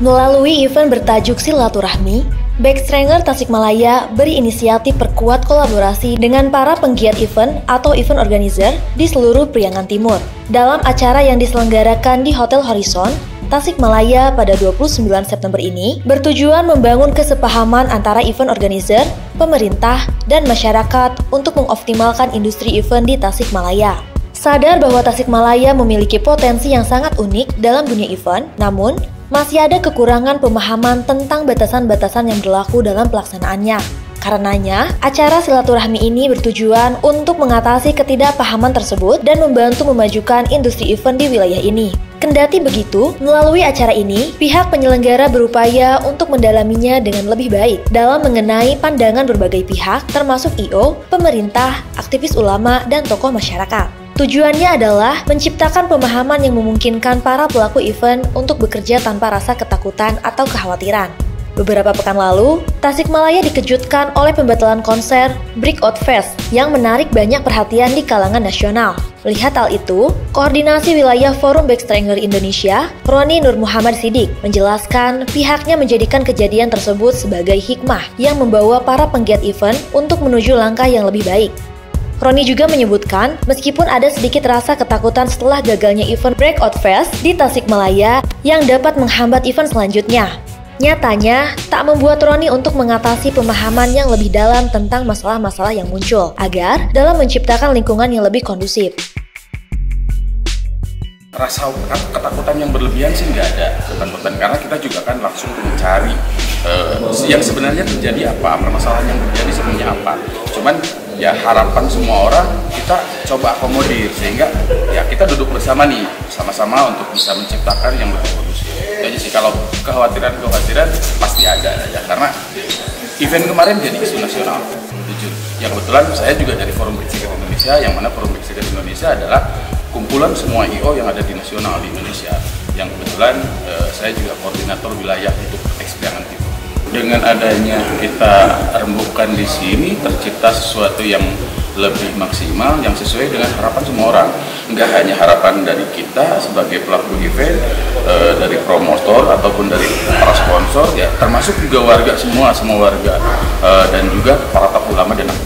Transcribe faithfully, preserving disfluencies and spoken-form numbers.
Melalui event bertajuk Silaturahmi, Backstranger Tasikmalaya berinisiatif perkuat kolaborasi dengan para penggiat event atau event organizer di seluruh Priangan Timur. Dalam acara yang diselenggarakan di Hotel Horizon, Tasikmalaya pada dua puluh sembilan September ini bertujuan membangun kesepahaman antara event organizer, pemerintah, dan masyarakat untuk mengoptimalkan industri event di Tasikmalaya. Sadar bahwa Tasikmalaya memiliki potensi yang sangat unik dalam dunia event, namun masih ada kekurangan pemahaman tentang batasan-batasan yang berlaku dalam pelaksanaannya. Karenanya, acara silaturahmi ini bertujuan untuk mengatasi ketidakpahaman tersebut dan membantu memajukan industri event di wilayah ini. Kendati begitu, melalui acara ini, pihak penyelenggara berupaya untuk mendalaminya dengan lebih baik dalam mengenai pandangan berbagai pihak, termasuk I O, pemerintah, aktivis ulama, dan tokoh masyarakat. Tujuannya adalah menciptakan pemahaman yang memungkinkan para pelaku event untuk bekerja tanpa rasa ketakutan atau kekhawatiran. Beberapa pekan lalu, Tasikmalaya dikejutkan oleh pembatalan konser Breakout Fest yang menarik banyak perhatian di kalangan nasional. Melihat hal itu, Koordinasi Wilayah Forum Backstranger Indonesia, Roni Nur Muhammad Sidik, menjelaskan pihaknya menjadikan kejadian tersebut sebagai hikmah yang membawa para penggiat event untuk menuju langkah yang lebih baik. Roni juga menyebutkan, meskipun ada sedikit rasa ketakutan setelah gagalnya event Breakout Fest di Tasikmalaya yang dapat menghambat event selanjutnya, nyatanya tak membuat Roni untuk mengatasi pemahaman yang lebih dalam tentang masalah-masalah yang muncul, agar dalam menciptakan lingkungan yang lebih kondusif. Rasa ketakutan yang berlebihan sih nggak ada, ketakutan karena kita juga kan langsung mencari uh, yang sebenarnya terjadi apa, permasalahan yang terjadi sebenarnya apa. Cuman ya harapan semua orang kita coba akomodir sehingga ya kita duduk bersama nih, sama-sama untuk bisa menciptakan yang lebih kondusif. Jadi sih kalau kekhawatiran-kekhawatiran pasti ada ya, karena event kemarin jadi isu nasional, jujur. Yang kebetulan saya juga dari Forum Backstranger Indonesia, yang mana Forum Backstranger Indonesia adalah kumpulan semua I O yang ada di nasional di Indonesia. Yang kebetulan eh, saya juga koordinator wilayah untuk Priangan Timur. Dengan adanya kita rembukan di sini, tercipta sesuatu yang lebih maksimal, yang sesuai dengan harapan semua orang. Enggak hanya harapan dari kita sebagai pelaku event, eh, dari promotor ataupun dari para sponsor, ya termasuk juga warga semua, semua warga, eh, dan juga para tokoh ulama dan aktivis.